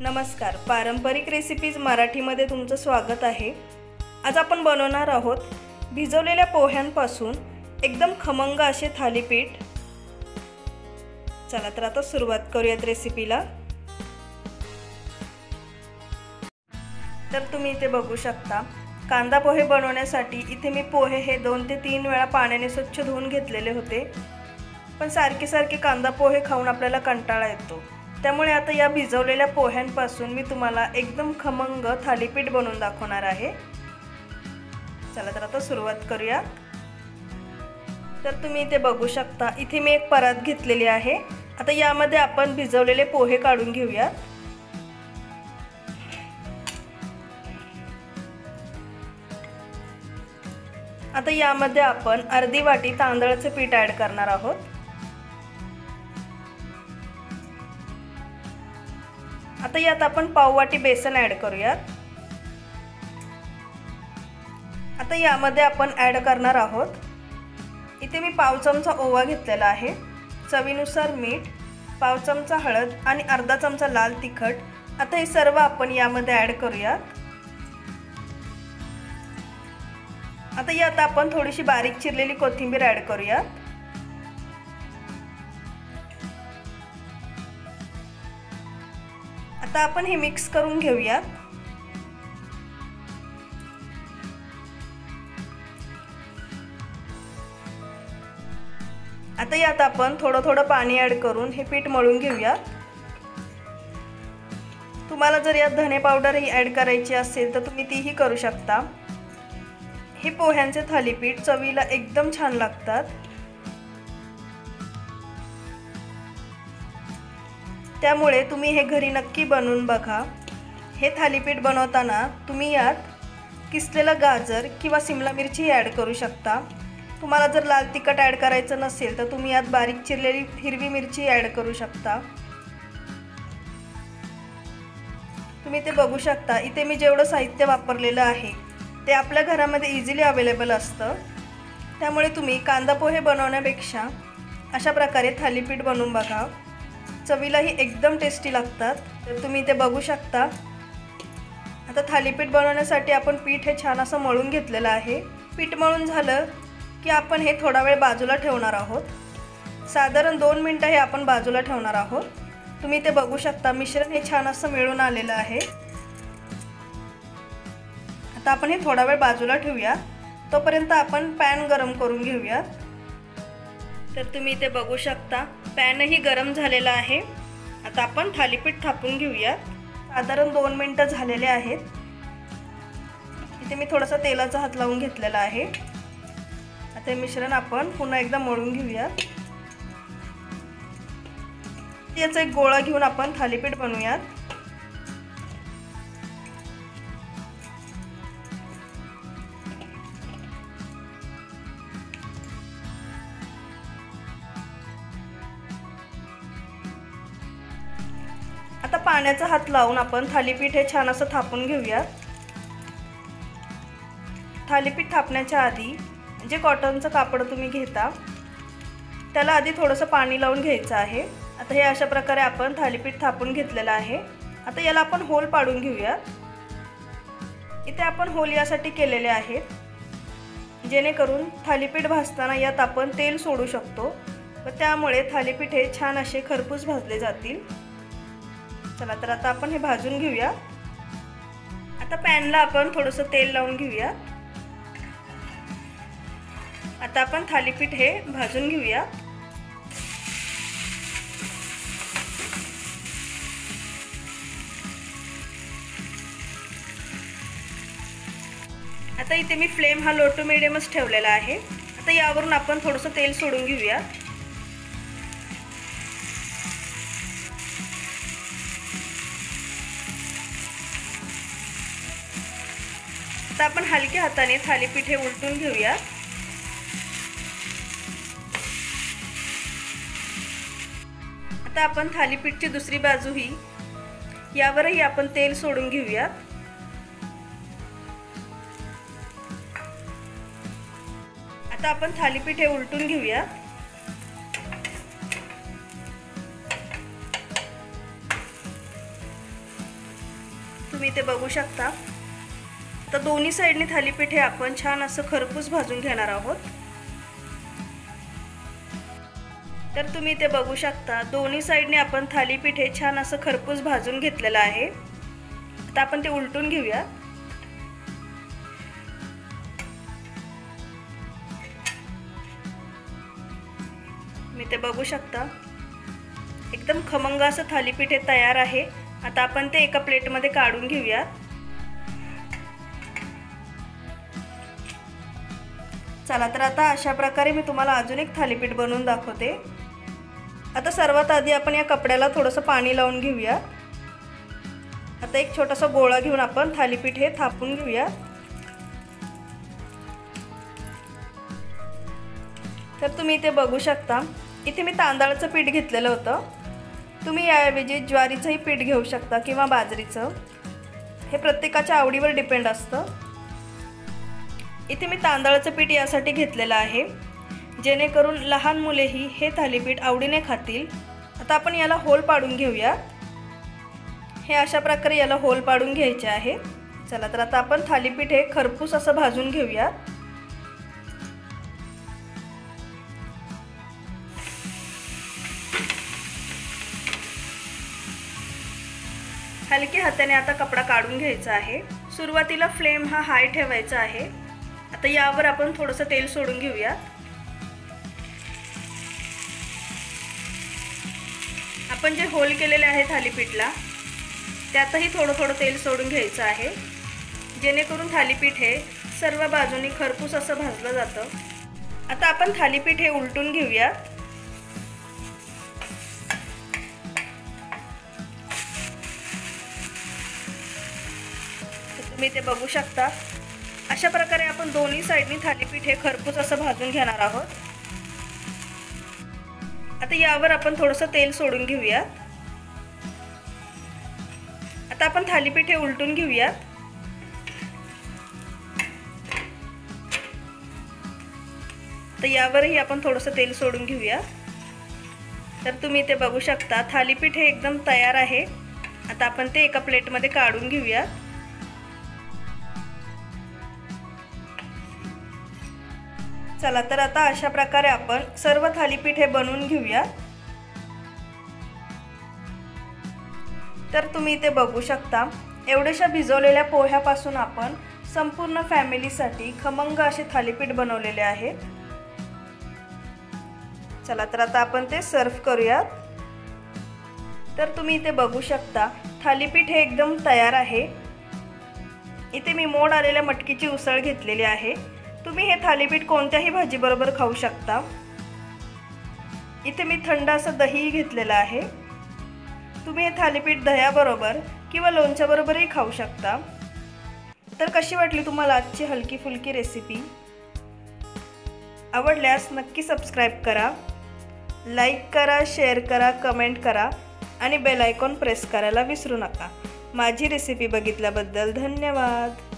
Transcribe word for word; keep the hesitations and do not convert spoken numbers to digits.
नमस्कार, पारंपरिक रेसिपीज मराठीमध्ये तुमचं स्वागत आहे। आज आपण बनवणार आहोत भिजवलेल्या पोह्यांपासून एकदम खमंग असे थालीपीठ। चला तर आता सुरुवात करूयात रेसिपीला। तर तुम्ही इथे बघू शकता, कांदा पोहे बनवण्यासाठी इथे मी पोहे हे दोन ते तीन वेळा पाण्याने स्वच्छ धुवून घेतलेले होते। पण सारखे सारखे कांदा पोहे खाऊन आपल्याला कंटाळा येतो, त्यामुळे आता या भिजवलेल्या पोह्यांपासून मी तुम्हाला एकदम खमंग थालीपीठ बनवून दाखवणार आहे। चला तर आता सुरुवात करूया। तर तुम्ही इथे बघू शकता, इथे मी एक परात घेतलेली आहे। आता यामध्ये आपण भिजवलेले पोहे काढून घेऊया। आता यामध्ये आपण अर्धी वाटी तांदळाचे पीठ ॲड करणार आहोत। आता यात आपण पाव वाटी बेसन ॲड करूयात। आता यामध्ये आपण ॲड करणार आहोत, इथे मी पाव चमचा ओवा घेतलेला आहे, चवीनुसार मीठ, पाव चमचा हळद आणि अर्धा चमचा लाल तिखट। आता हे सर्व आपण यामध्ये ॲड करूयात। आता यात आपण थोडीशी बारीक चिरलेली कोथिंबीर ॲड करूयात। आता आपण हे मिक्स करून घेऊयात। आता यात आपण थोडं थोडं पाणी ॲड करून हे पीठ मळून घेऊयात। तुम्हाला जर यात धने पावडर ही ॲड करायची असेल तर तुम्ही तीही करू शकता। हे पोह्यांचे थालीपीठ चवीला एकदम छान लागतात, त्यामुळे तुम्ही हे घरी नक्की बनवून बघा। हे थालीपीठ बनवताना तुम्ही यात किसलेलं गाजर किंवा सिमला मिरची ॲड करू शकता। तुम्हाला जर लाल तिखट ॲड करायचं नसेल तर तुम्ही यात बारीक चिरलेली हिरवी मिरची ॲड करू शकता। तुम्ही ते बघू शकता, इथे मी जेवढं साहित्य वापरलेलं आहे ते आपल्या घरामध्ये इझिली अवेलेबल असतं, त्यामुळे तुम्ही कांदा पोहे बनवण्यापेक्षा अशा प्रकारे थालीपीठ बनवून बघा। चवीलाही एकदम टेस्टी लागतात। तर तुम्ही ते बघू शकता। आता थालीपीठ बनवण्यासाठी आपण पीठ हे छान असं मळून घेतलेलं आहे। पीठ मळून झालं की आपण हे थोडा वेळ बाजूला ठेवणार आहोत। साधारण दोन मिनटं हे आपण बाजूला ठेवणार आहोत। तुम्ही ते बघू शकता, मिश्रण हे छान असं मिळून आलेलं आहे। आता आपण हे थोडा वेळ बाजूला ठेवूया, तोपर्यंत आपण पॅन गरम करून घेऊया। तर तुम्ही इथे बघू शकता, पॅनही गरम झालेला आहे। आता आपण थालीपीठ थापून घेऊया। साधारण दोन मिनटं झालेले आहेत। इथे मी थोडासा तेलाचा हात लावून घेतलेला आहे। आता हे मिश्रण आपण पुन्हा एकदा मळून घेऊया। याचा एक गोळा घेऊन आपण थालीपीठ बनवूयात। आता पाण्याचा हात लावून आपण थालीपीठ हे छान असं थापून घेऊया। थालीपीठ थापण्याच्या आधी जे कॉटनचं कापड तुम्ही घेता त्याला आधी थोडंसं पाणी लावून घ्यायचं आहे। आता हे अशा प्रकारे आपण थालीपीठ थापून घेतलेलं आहे। आता याला आपण होल पाडून घेऊया। इथे आपण होल यासाठी केलेले आहेत, जेणेकरून थालीपीठ भाजताना यात आपण तेल सोडू शकतो व त्यामुळे थालीपीठ हे छान असे खरपूस भाजले जातील। चला तर आता आपण हे भाजून घेऊया। आता पॅनला आपण थोडंसं तेल लावून घेऊया। आता आपण थालीपीठ हे भाजून घेऊया। आता इथे मी फ्लेम हा लो टू मीडियमच ठेवलेला आहे। आता यावरून आपण थोडंसं तेल सोडून घेऊया। आता आपण हलक्या हाताने थालीपीठ हे उलटून घेऊया। आता आपण थालीपीठची दुसरी बाजूही यावरही आपण तेल सोडून घेऊया। आता आपण थालीपीठ हे उलटून घेऊया। इथे बघू शकता। आता दोन्ही साईडने थालीपीठ हे आपण छान असं खरपूस भाजून घेणार आहोत। तर तुम्ही इथे बघू शकता दोन्ही साईडने आपण थालीपीठ हे छान असं खरपूस भाजून घेतलेलं आहे। आता आपण ते उलटून घेऊया। मी ते बघू शकता एकदम खमंग असं थालीपीठ हे तयार आहे। आता आपण ते एका प्लेटमध्ये काढून घेऊया। चला तर आता अशा प्रकारे मी तुम्हाला अजून एक थालीपीठ बनवून दाखवते। आता सर्वात आधी आपण या कपड्याला थोडंसं पाणी लावून घेऊया। आता एक छोटासा गोळा घेऊन आपण थालीपीठ हे थापून घेऊया। तर तुम्ही इथे बघू शकता इथे मी तांदळाचं पीठ घेतलेलं होतं। तुम्ही याऐवजी ज्वारीचंही पीठ घेऊ शकता किंवा बाजरीचं, हे प्रत्येकाच्या आवडीवर डिपेंड असतं। इथे मी तांदळाचं पीठ यासाठी घेतलेलं आहे जेणेकरून लहान मुलेही हे थालीपीठ आवडीने खातील। आता आपण याला होल पाडून घेऊया। हे अशा प्रकारे याला होल पाडून घ्यायचे आहे। चला तर आता आपण थालीपीठ हे खरपूस असं भाजून घेऊया। हलक्या हाताने आता कपडा काढून घ्यायचा आहे। सुरुवातीला फ्लेम हा हाय ठेवायचा आहे। आता यावर आपण थोडंसं तेल सोडून घेऊया। आपण जे होल केलेले आहे थालीपीठला त्यातही थोडं थोडं तेल सोडून घ्यायचं आहे जेणेकरून थालीपीठ हे सर्व बाजूंनी खरपूस असं भाजलं जातं। आता आपण थालीपीठ हे उलटून घेऊया। तुम्ही ते बघू शकता अशा प्रकारे आपण दोन्ही साईडनी थालीपीठ हे खरपूस असं भाजून घेणार आहोत। आता यावर आपण थोडंसं तेल सोडून घेऊया। आता आपण थालीपीठ हे उलटून घेऊया। तर यावरही आपण थोडंसं तेल सोडून घेऊया। तर तुम्ही ते बघू शकता थालीपीठ हे एकदम तयार आहे। आता आपण ते एका प्लेटमध्ये काढून घेऊया। चला तर आता अशा प्रकारे आपण सर्व थालीपीठ हे बनवून घेऊया। तर तुम्ही इथे बघू शकता एवढ्याशा भिजवलेल्या पोह्यापासून आपण संपूर्ण फॅमिलीसाठी खमंग असे थालीपीठ बनवलेले आहे। चला तर आता आपण ते सर्व करूया। तर तुम्ही इथे बघू शकता थालीपीठ हे एकदम तयार आहे। इथे मी मोड आलेल्या मटकीची उसळ घेतलेली आहे। तुम्ही हे थालीपीठ कोणत्याही भाजी बरोबर खाऊ शकता। इथे मी थंड असं दही घेतलेलं आहे। तुम्ही हे थालीपीठ दह्याबरोबर किंवा लोणच्याबरोबरही खाऊ शकता। तर कशी वाटली तुम्हाला आजची हलकी फुलकी रेसिपी? आवडल्यास नक्की सबस्क्राईब करा, लाईक करा, शेअर करा, कमेंट करा आणि बेल आयकॉन प्रेस करायला विसरू नका। माझी रेसिपी बघितल्याबद्दल धन्यवाद।